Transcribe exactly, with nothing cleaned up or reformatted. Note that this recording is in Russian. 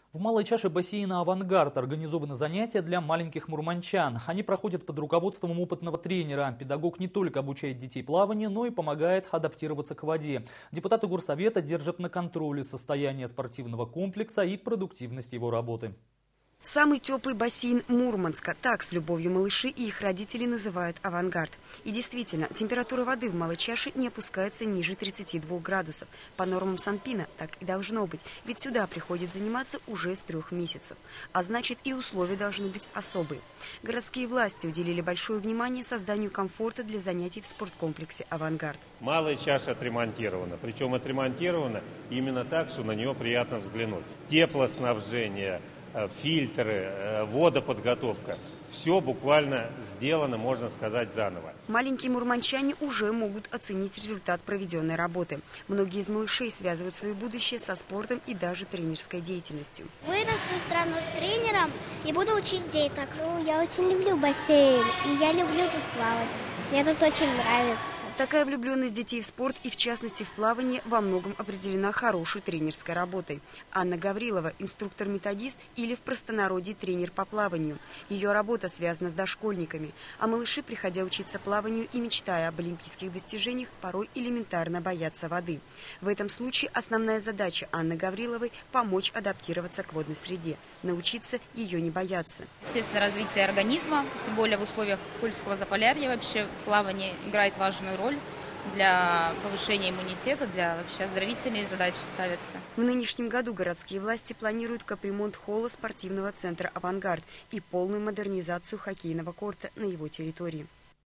В малой чаше бассейна «Авангард» организованы занятия для маленьких мурманчан. Они проходят под руководством опытного тренера. Педагог не только обучает детей плаванию, но и помогает адаптироваться к воде. Депутаты горсовета держат на контроле состояние спортивного комплекса и продуктивность его работы. Самый теплый бассейн Мурманска. Так с любовью малыши и их родители называют «Авангард». И действительно, температура воды в малой чаше не опускается ниже тридцати двух градусов. По нормам Санпина так и должно быть, ведь сюда приходят заниматься уже с трех месяцев. А значит, и условия должны быть особые. Городские власти уделили большое внимание созданию комфорта для занятий в спорткомплексе «Авангард». Малая чаша отремонтирована, причем отремонтирована именно так, что на нее приятно взглянуть. Теплоснабжение, фильтры, водоподготовка. Все буквально сделано, можно сказать, заново. Маленькие мурманчане уже могут оценить результат проведенной работы. Многие из малышей связывают свое будущее со спортом и даже тренерской деятельностью. Вырасту, стану тренером и буду учить деток. Ну, я очень люблю бассейн, и я люблю тут плавать. Мне тут очень нравится. Такая влюбленность детей в спорт и, в частности, в плавание во многом определена хорошей тренерской работой. Анна Гаврилова – инструктор-методист или в простонародье тренер по плаванию. Ее работа связана с дошкольниками, а малыши, приходя учиться плаванию и мечтая об олимпийских достижениях, порой элементарно боятся воды. В этом случае основная задача Анны Гавриловой – помочь адаптироваться к водной среде, научиться ее не бояться. Естественно, развитие организма, тем более в условиях Кольского Заполярья вообще плавание играет важную роль. Для повышения иммунитета, для вообще оздоровительные задачи ставятся. В нынешнем году городские власти планируют капремонт холла спортивного центра «Авангард» и полную модернизацию хоккейного корта на его территории.